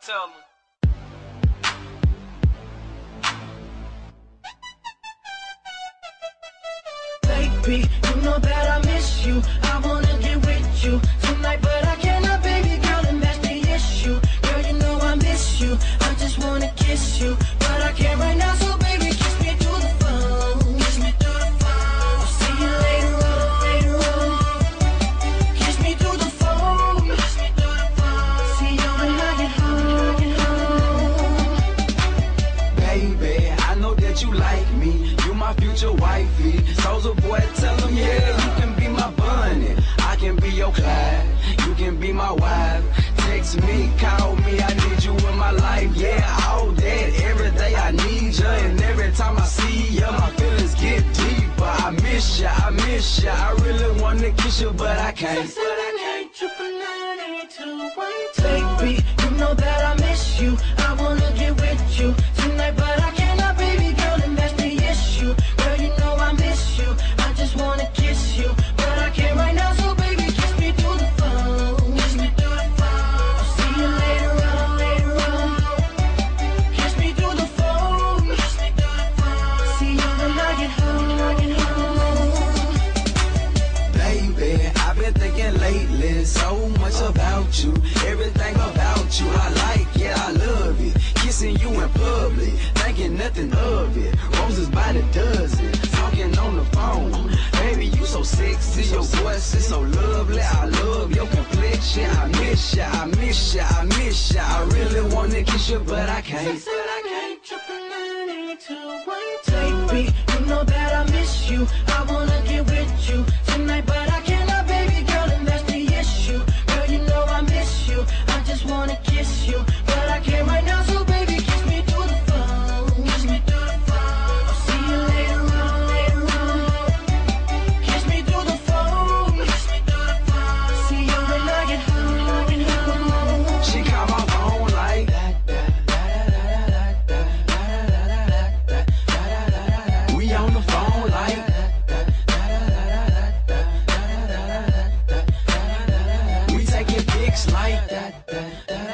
Tell me. Baby, you know that I miss you. I wanna get with you tonight, but I cannot, baby girl, and that's the issue. Girl, you know I miss you. I just wanna kiss you, but I can't right now, so baby, kiss me through the phone. Kiss me through the phone. I'll see you later on, later on. Kiss me through the phone. Kiss me through the phone. See you when I get home, get home. Baby, I know that you like me. You my future wifey. Soulja boy, tell him, yeah, you can be my bunny. I can be your Clyde. You can be my wife. Text me, call me, I need you in my life. Yeah, all that, every day I need you. And every time I see you, my feelings get deeper. I miss you, I miss you. I really wanna kiss you, but I can't. Baby, you know that I miss you. I wanna get with you tonight, but I cannot, baby girl, and that's the issue. Girl, you know I miss you. I just wanna kiss you, but I can't right now, so baby, kiss me through the phone. Kiss me through the phone. I'll see you later on, later on. Kiss me through the phone. Kiss me through the phone. See you when I get home, get home. Baby, I've been thinking lately so much about you. Everything about you I like, yeah, I love it. Kissing you in public, thinking nothing of it. Roses by the dozen, talking on the phone. Baby, you so sexy, your voice is so lovely. I love your complexion. I miss ya, I miss ya, I miss ya. I really wanna kiss you, but I can't. Baby, you know that I miss you. I wanna get with you tonight, but I cannot, baby girl, and that's the issue. Girl, you know I miss you. I just wanna kiss you, but I can't right now, so baby, kiss me through the phone. Kiss me through the phone. I'll see you later on, later on. Kiss me through the phone. Kiss me through the phone. See you when I get home, get home. She called my phone like we on the phone like we taking pics like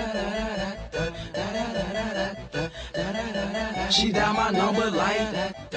she dialed my number like